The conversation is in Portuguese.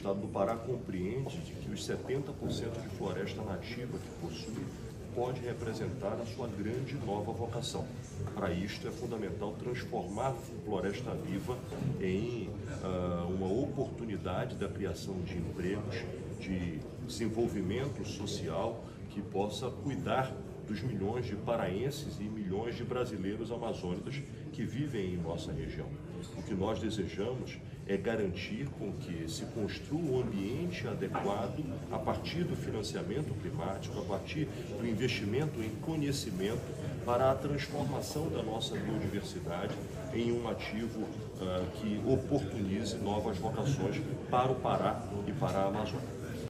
Estado do Pará compreende de que os 70% de floresta nativa que possui pode representar a sua grande nova vocação. Para isto é fundamental transformar a floresta viva em uma oportunidade da criação de empregos, de desenvolvimento social que possa cuidar dos milhões de paraenses e milhões de brasileiros amazônicos que vivem em nossa região. O que nós desejamos é garantir com que se construa um ambiente adequado a partir do financiamento climático, a partir do investimento em conhecimento para a transformação da nossa biodiversidade em um ativo que oportunize novas vocações para o Pará e para a Amazônia.